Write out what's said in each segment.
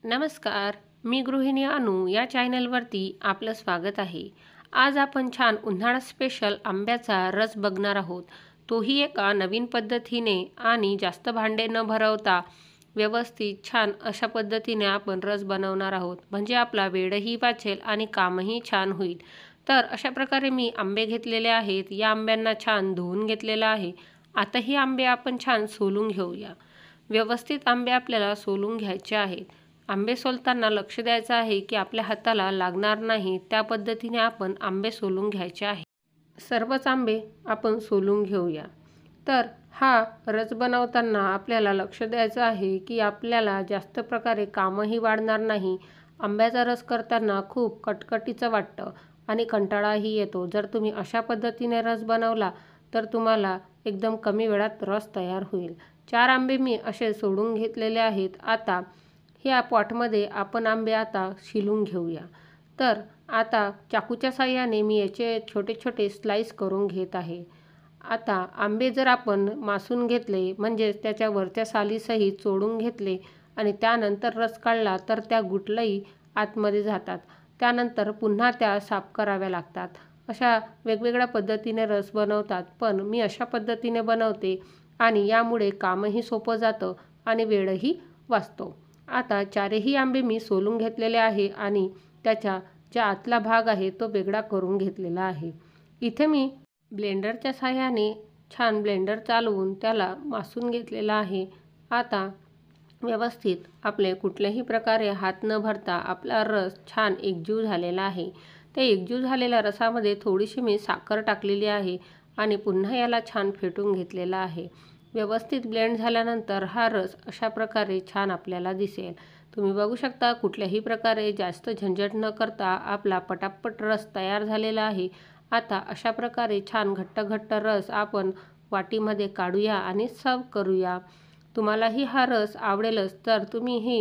नमस्कार, मी गृहिणी अनु या चॅनलवरती आपलं स्वागत आहे। आज आपण छान उन्हाळा स्पेशल आंब्याचा रस बघणार आहोत। तोही एका नवीन पद्धतीने आणि जास्त भांडे न भरवता व्यवस्थित छान अशा पद्धतीने आपण रस बनवणार आहोत। म्हणजे आपला वेळही वाचेल आणि कामही छान होईल। तर अशा प्रकारे मी आंबे घेतलेले आहेत। या आंब्यांना छान धुवून घेतलेलं आहे। आता ही आंबे आपण छान सोलून घेऊया। व्यवस्थित आंबे आपल्याला सोलून घ्यायचे आहेत। आंबे सोलताना लक्ष द्यायचं आहे की आपल्या हाताला लागणार नाही, त्या पद्धतीने आपण आंबे सोलून घ्यायचे आहे। सर्वच आंबे आपण सोलून घेऊया। तर हा रस बनवताना आपल्याला लक्ष द्यायचं आहे की आपल्याला जास्त प्रकारे कामही वाढणार नाही। आंब्याचा रस करताना खूप कटकटीचं वाटतं आणि कंटाळाही येतो। जर तुम्ही अशा पद्धतीने रस बनवला तर तुम्हाला एकदम कमी वेळात रस तयार होईल। 4 आंबे मी असे सोडून घेतलेले आहेत। आता ह्या पॉटमध्ये आपण आंबे आता शिलून घेऊया। तर आता चाकूच्या साहाय्याने मी याचे छोटे छोटे स्लाइस करून घेत आहे। आता आंबे जर आपण मासून घेतले, म्हणजे त्याच्या वरच्या सालीसहित चोडून घेतले आणि त्यानंतर रस काढला तर त्या गुठळी आतमध्ये जातात। त्यानंतर पुन्हा त्या साफ कराव्या लागतात। अशा वेगवेगळ्या पद्धतीने रस बनवतात, पण मी अशा पद्धतीने बनवते आणि यामुळे कामही सोपं जातं आणि वेळही वाचतो। आता 4ही आंबे मी सोलून घेतलेले आहे आणि त्याचा जो आतला भाग आहे तो वेगळा करून घेतलेला आहे। इथे मी ब्लेंडरच्या साहाय्याने छान ब्लेंडर चालवून त्याला मासून घेतलेला आहे। आता व्यवस्थित आपले कुठल्याही प्रकारे हात न भरता आपला रस छान एकजीव झालेला आहे। त्या एकजीव झालेल्या रसामध्ये थोडीशी मी साखर टाकलेली आहे आणि पुन्हा याला छान फेटून घेतलेला आहे। व्यवस्थित ब्लेंड झाल्यानंतर हा रस अशा प्रकारे छान आपल्याला दिसेल। तुम्ही बघू शकता कुठल्याही प्रकारे जास्त झंझट न करता आपला पटापट रस तयार झालेला आहे। आता अशा प्रकारे छान घट्ट रस आपण वाटीमध्ये काढूया आणि सर्व करूया। तुम्हालाही हा रस आवडेलच तर तुम्ही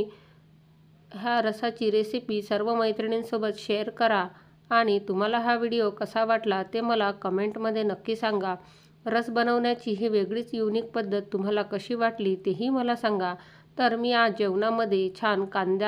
ह्या रसाची रेसिपी सर्व मैत्रिणींसोबत शेअर करा आणि तुम्हाला हा व्हिडिओ कसा वाटला ते मला कमेंटमध्ये नक्की सांगा। रस बनवण्याची ही वेगळीच युनिक पद्धत तुम्हाला कशी वाटली तेही मला सांगा। तर मी आज जेवणामध्ये छान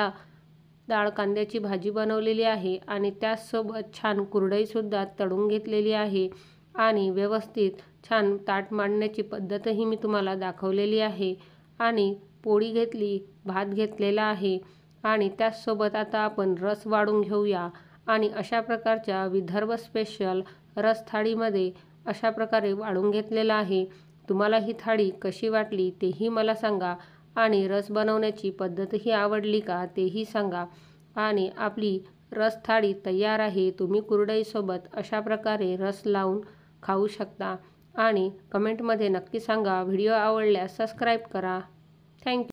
डाळ कांद्याची भाजी बनवलेली आहे आणि त्याचसोबत छान कुरडईसुद्धा तळून घेतलेली आहे आणि व्यवस्थित छान ताट मांडण्याची पद्धतही मी तुम्हाला दाखवलेली आहे आणि पोळी घेतली, भात घेतलेला आहे आणि त्याचसोबत आता आपण रस वाढून घेऊया आणि अशा प्रकारच्या विदर्भ स्पेशल रस थाळीमध्ये अशा प्रकारे वाढून घेतलेला आहे। तुम्हाला ही थाळी कशी वाटली तेही मला सांगा आणि रस बनवण्याची पद्धतही आवडली का तेही सांगा। आणि आपली रस थाळी तयार आहे। तुम्ही कुरडईसोबत अशा प्रकारे रस लावून खाऊ शकता आणि कमेंटमध्ये नक्की सांगा। व्हिडिओ आवडल्यास सबस्क्राईब करा। थँक्यू।